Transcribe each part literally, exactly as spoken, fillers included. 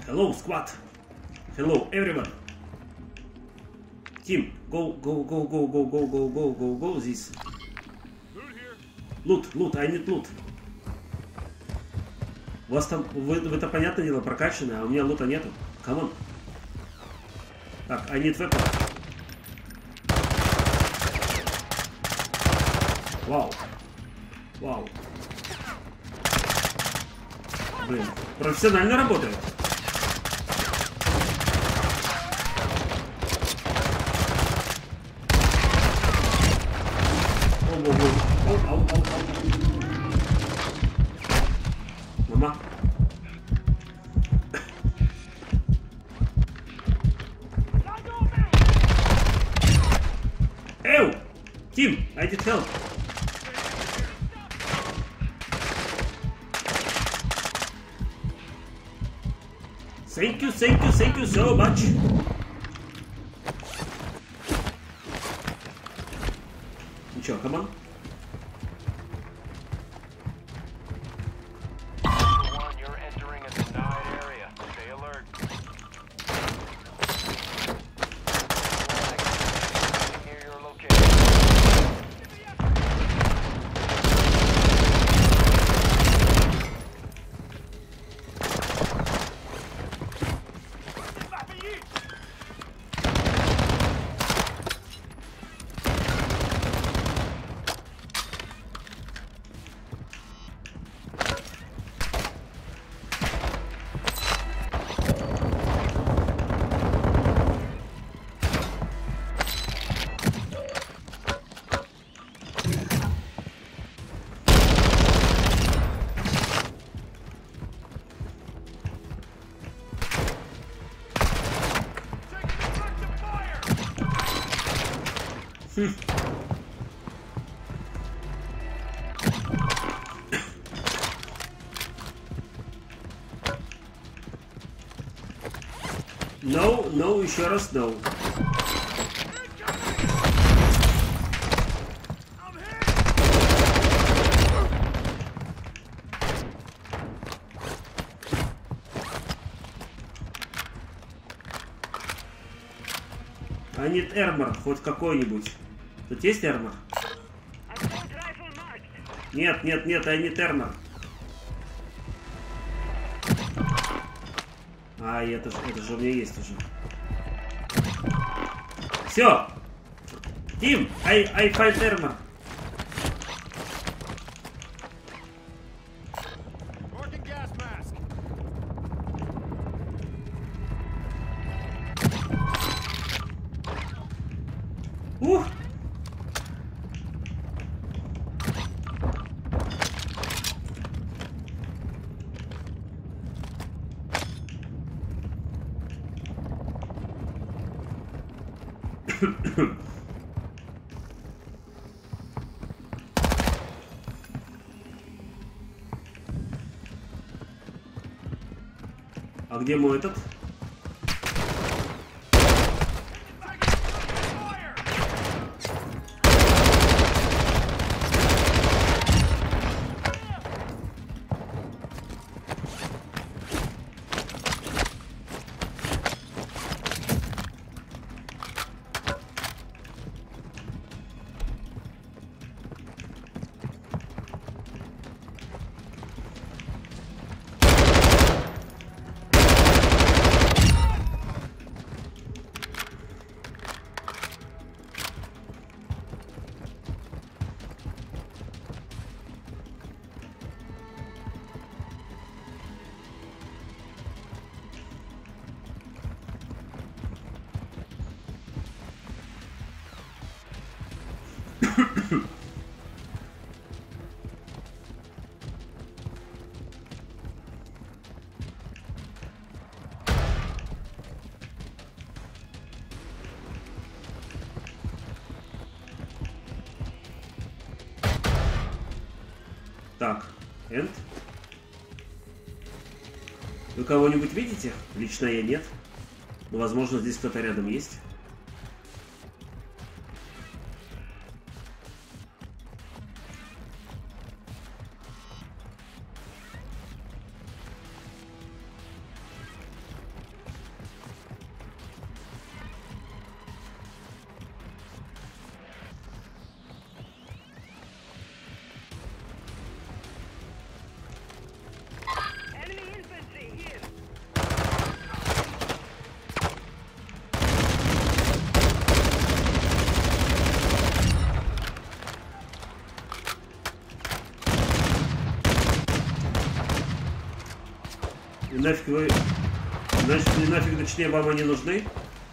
Hello, squad. Hello, everyone. Team, go, go, go, go, go, go, go, go, go, go, this. Лут, лут, I need loot. У вас там, вы, вы-то, понятное дело, прокачаны, а у меня лута нету. Come on. Так, I need weapon. Вау. Вау. Блин, профессионально работает. Ау, ау, ау, ау. Мама. Эу! Тим, I need help. Thank you, thank you, thank you so much. Ничего, come on. Хм. No, no, еще раз no. I need armor, хоть какой-нибудь. Тут есть армор? Нет, нет, нет, I need armor. А, это, это же у меня есть уже. Все! Тим, I, I find armor. Ух! А где мой этот? Так, энд. Вы кого-нибудь видите? Лично я нет. Но, возможно, здесь кто-то рядом есть. И нафиг вы... Значит, и нафиг, точнее, вам они нужны?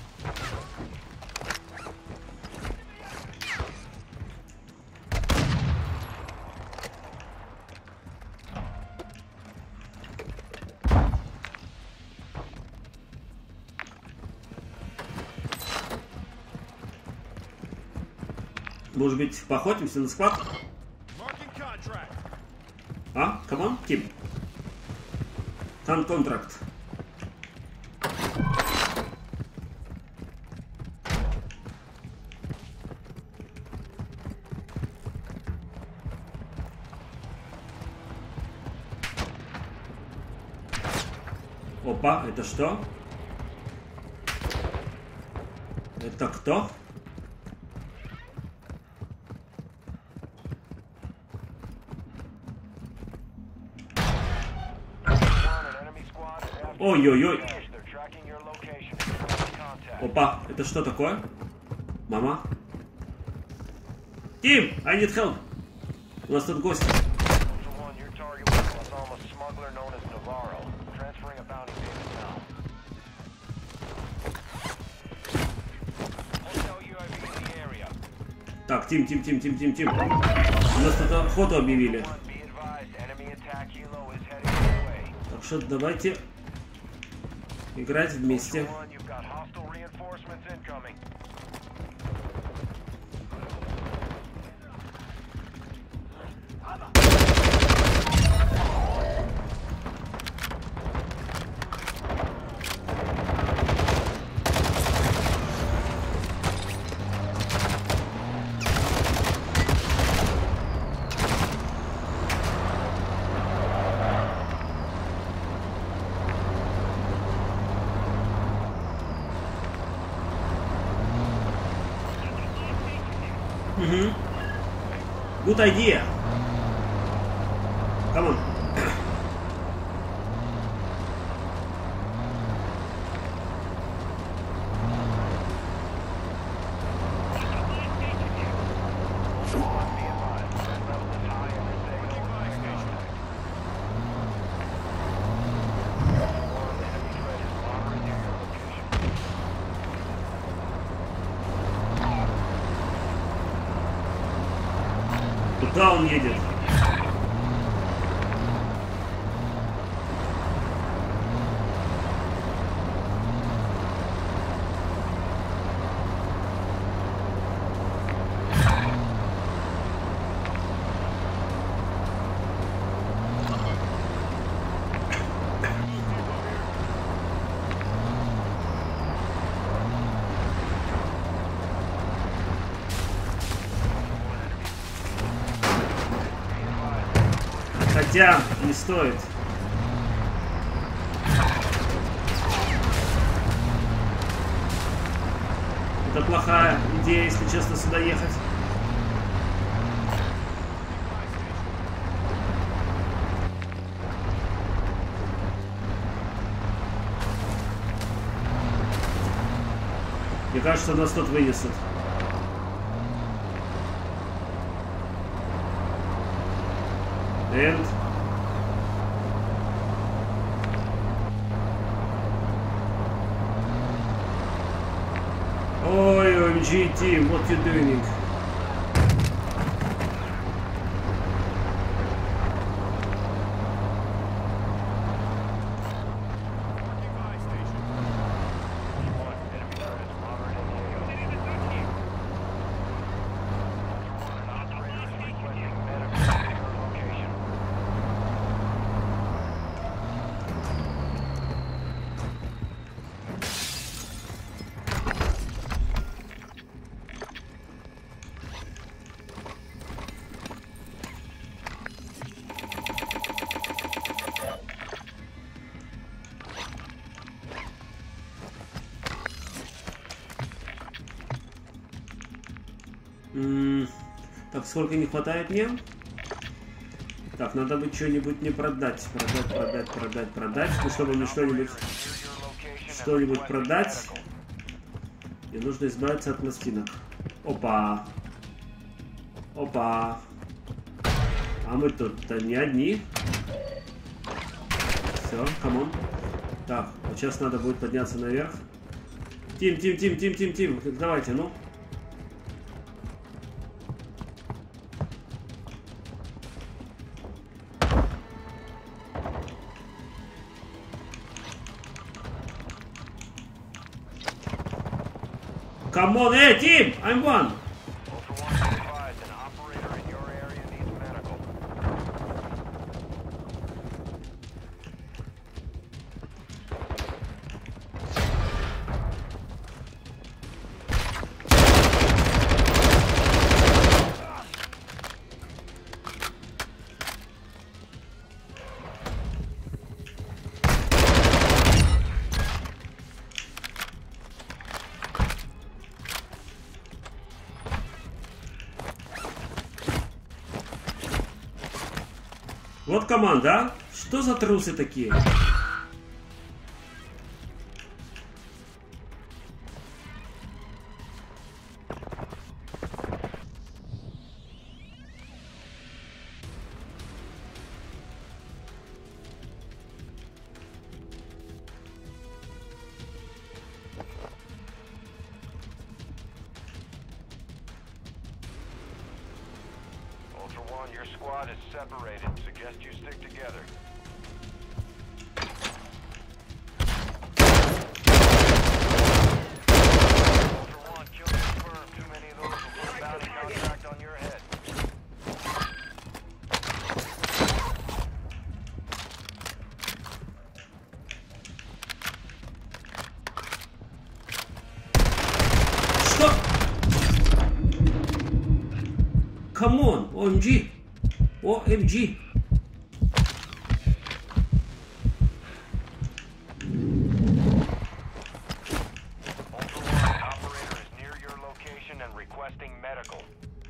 Может быть, поохотимся на склад? А? Come on, Тим. Там контракт. Опа, это что? Это кто? Ой-ой-ой. Опа, это что такое? Мама? Тим, I need help. У нас тут гости. Так, Тим, Тим, Тим, Тим, Тим, Тим. У нас тут охоту объявили. Так что давайте играть вместе. Угу. Good idea. Come on. Куда он едет? Хотя не стоит. Это плохая идея, если честно, сюда ехать. Мне кажется, нас тут вынесут. And... Ой, о эм джи, Team, what you doing? Так, сколько не хватает мне? Так, надо бы что-нибудь не продать. Продать, продать, продать, продать. Ну, чтобы мне что-нибудь что-нибудь продать. Мне нужно избавиться от пластинок. Опа. Опа. А мы тут-то не одни. Все, камон. Так, вот сейчас надо будет подняться наверх. Тим, Тим, Тим, Тим, Тим, Тим. Давайте, ну. Come on, hey, Team! I'm one! Вот команда, а? Что за трусы такие? Your squad is separated. Suggest you stick together. Ultra One, kill confirmed. Too many of those will put a bounty contract on your head. Что? Come on, о эм джи. о эм джи. Operator is near your location and requesting medical.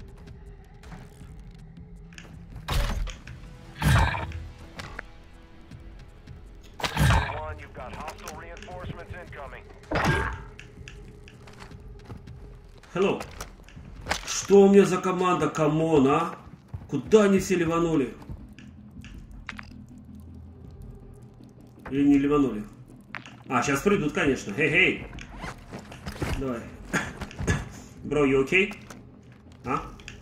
Ultra One, you've got hostile reinforcements incoming. Hello. Что у меня за команда? Камон, а? Куда они все ливанули? Или не ливанули? А, сейчас придут, конечно. Хей-хей. Давай. Бро, you okay? А?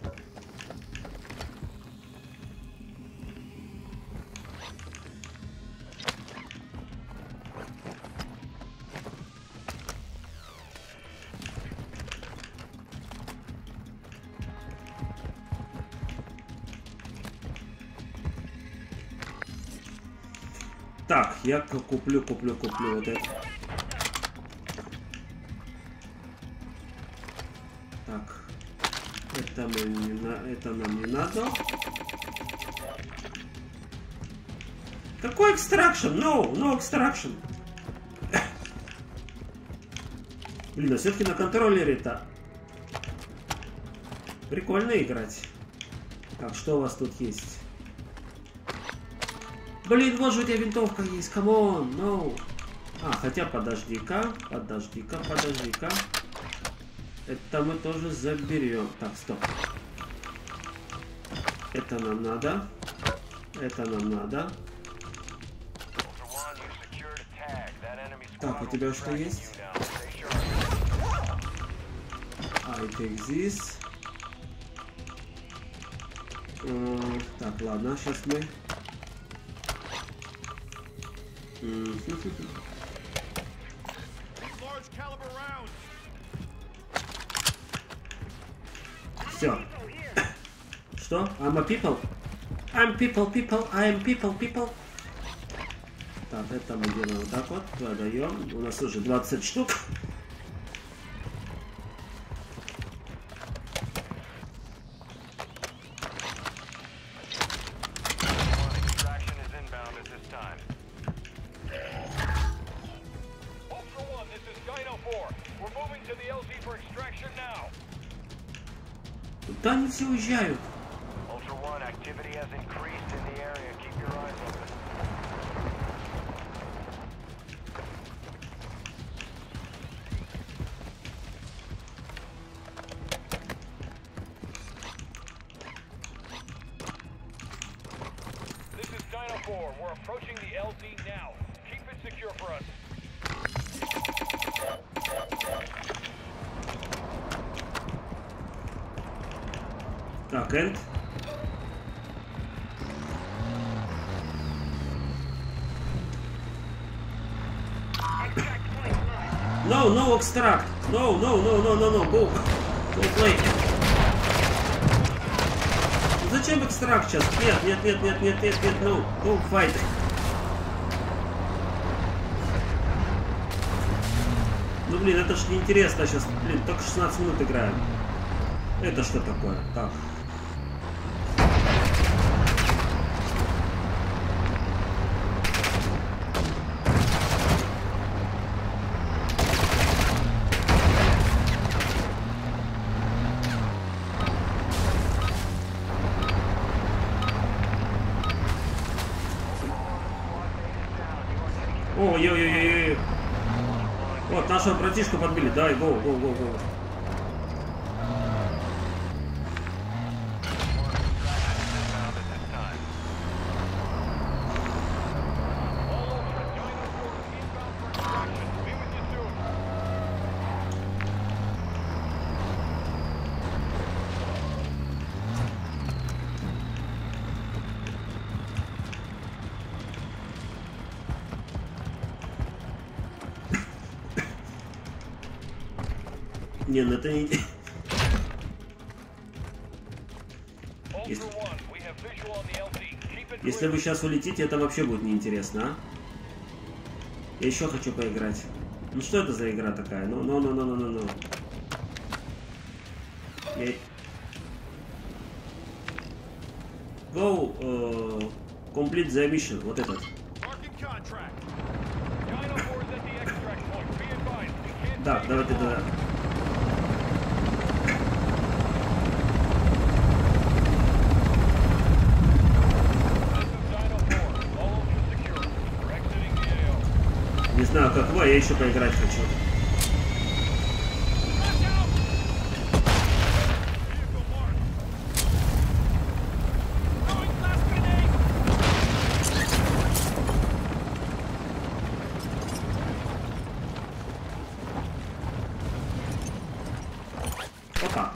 Так, я куплю, куплю, куплю вот это. Так, это, мы не на... это нам не надо. Какой экстракшн? No, no extraction. Блин, а все-таки на контроллере-то прикольно играть. Так, что у вас тут есть? Блин, вот же у тебя винтовка есть, камон, no. А, хотя подожди-ка, подожди-ка, подожди-ка. Это мы тоже заберем. Так, стоп. Это нам надо. Это нам надо. Так, у тебя что есть? I take this. Uh, так, ладно, сейчас мы... Все. Что? I'm a people? I'm people, people, I'm people, people. Так, это мы делаем вот так вот. Продаем. У нас уже двадцать штук. Куда они все уезжают? four, we're approaching the L Z now. Keep it secure for us. Так, Энд. No, no extract. No, no, no, no, no, no. Go. Go play. Зачем экстракт сейчас? Нет, нет, нет, нет, нет, нет, нет, no. Go fight. Ну, блин, это ж неинтересно сейчас. Блин, только шестнадцать минут играем. Это что такое? Так. Ой-ой-ой-ой. Вот, нашего братишку подбили. Давай, гоу, гоу, гоу, гоу. Не, ну это не... Если... Если вы сейчас улетите, это вообще будет неинтересно, а? Я еще хочу поиграть. Ну что это за игра такая? Ну, ну, ну, ну, ну, ну, ну. Я... Go, uh, complete the mission. Вот этот. Да, давайте туда. Не знаю, как вы, а я еще поиграть хочу. Опа.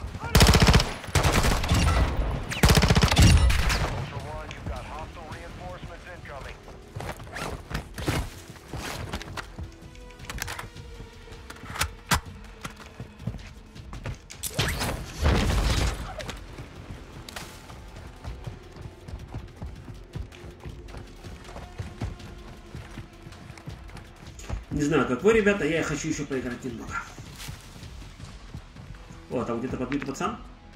Не знаю, как вы, ребята, я хочу еще поиграть немного. О, там где-то подбитый пацан.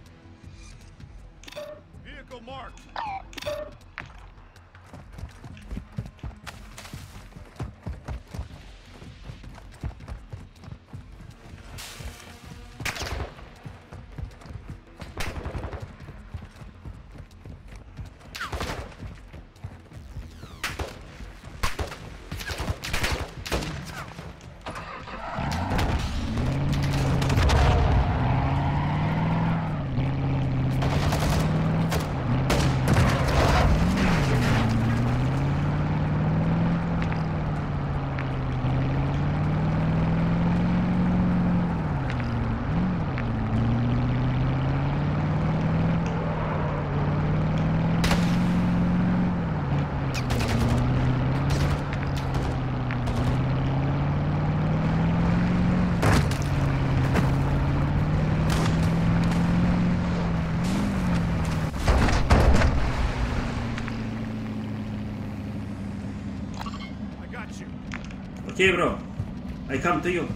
Окей, бро. I come to you.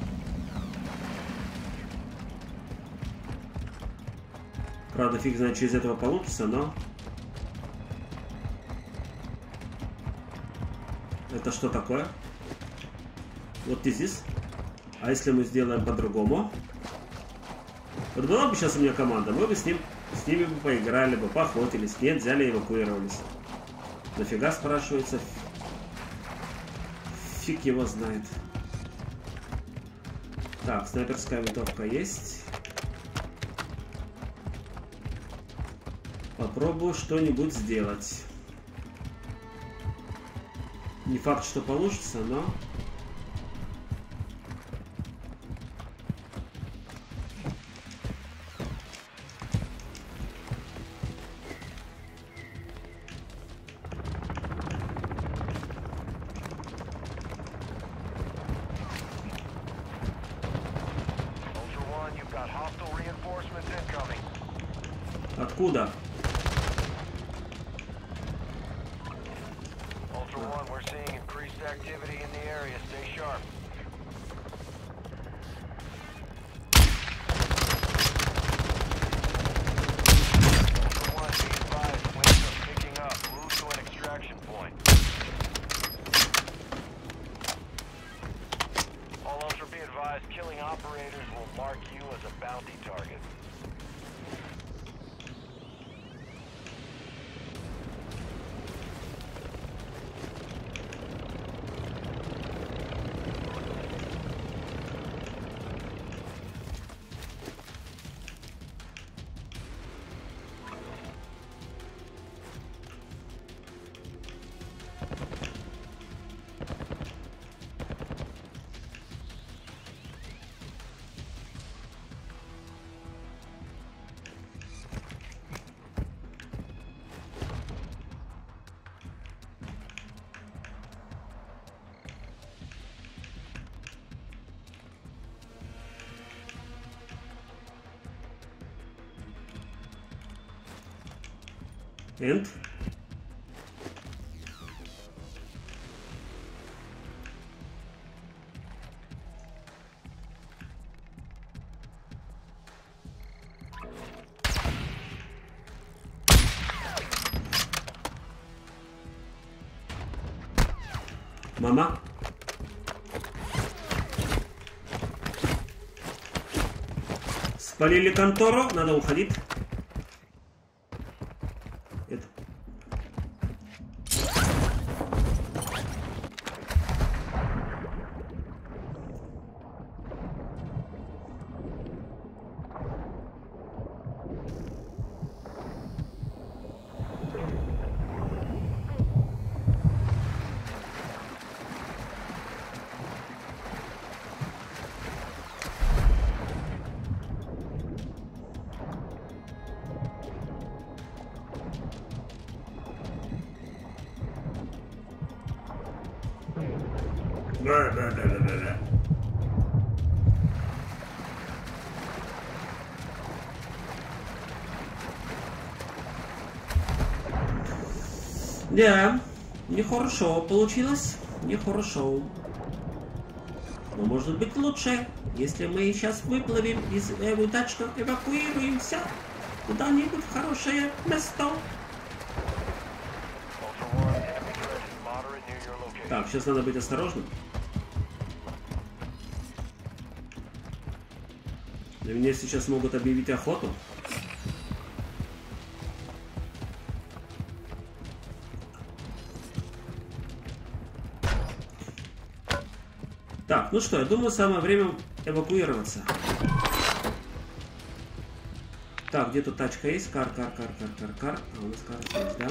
Правда, фиг знает, что из этого получится, но... Это что такое? Вот здесь. А если мы сделаем по-другому? Вот была бы сейчас у меня команда, мы бы с ним, с ними бы поиграли бы, поохотились. Нет, взяли и эвакуировались. Нафига, спрашивается? Фиг его знает. Так, снайперская винтовка есть. Попробую что-нибудь сделать. Не факт, что получится, но... Откуда? Энд. Мама. Спалили контору, надо уходить. Это. Да-да-да-да-да. Да, нехорошо получилось, нехорошо. Но может быть лучше, если мы сейчас выплывем из этой тачки, эвакуируемся куда-нибудь в хорошее место. Так, сейчас надо быть осторожным. На меня сейчас могут объявить охоту. Так, ну что, я думаю, самое время эвакуироваться. Так, где тут тачка есть? Кар, кар, кар, кар, кар, кар. А у нас кар есть, да?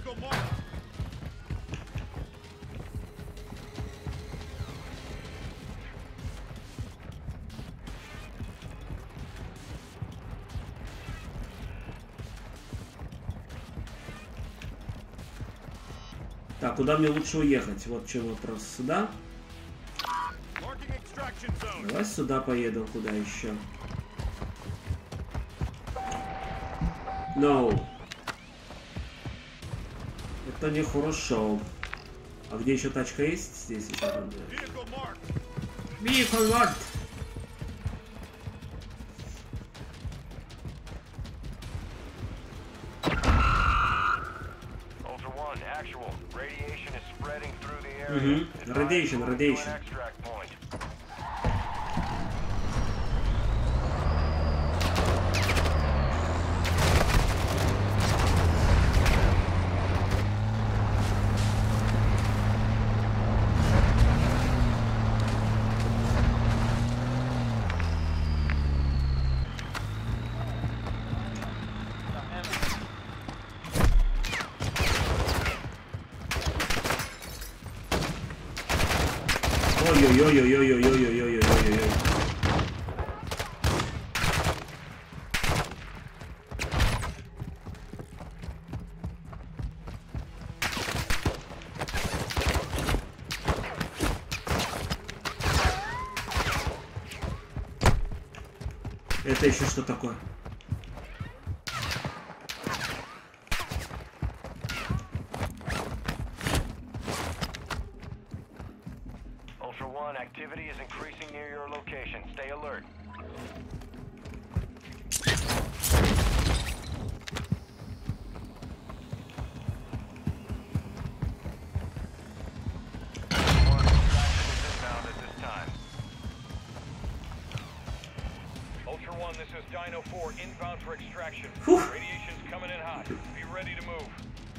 Так, куда мне лучше уехать? Вот в чем вопрос. Сюда? Давай сюда поеду. Куда еще? No. Это нехорошо. А где еще тачка есть? Здесь еще там. Vehicle marked. Угу. Радиейшн, радиейшн. Ой-ой-ой-ой-ой-ой-ой-ой-ой-ой-ой. Это еще что такое? Ultra One, activity is increasing near your location. Stay alert. One extraction is inbound at this time. Ultra One, this is Dino four, inbound for extraction. Whew. Radiation's coming in hot. Be ready to move.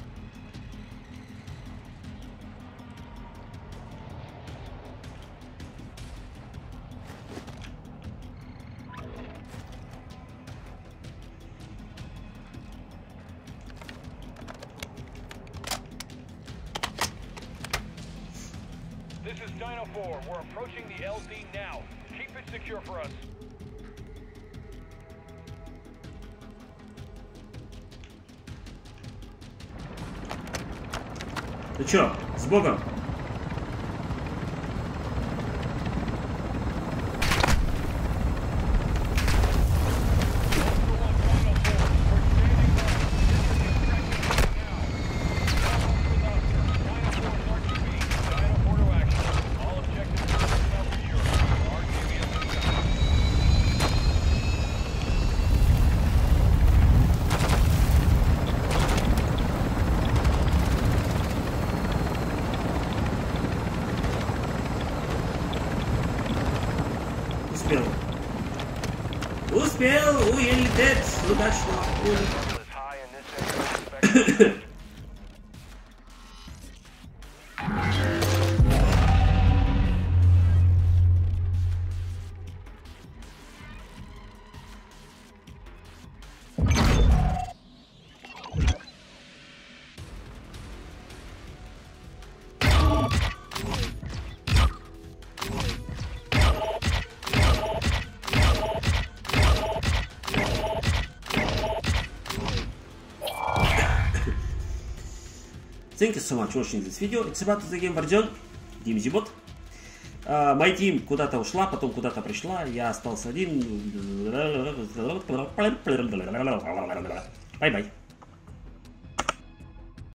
This is Dino four. We're approaching the L Z now. Keep it secure for us. Ну чё, с Богом? Успел. Успел! Уй, лететь! Удачно! Is high in this area. Expect- Thank you so much for watching this video. It's about the game version DMZbot. Uh, моя team куда-то ушла, потом куда-то пришла. Я остался один. Бай-бай.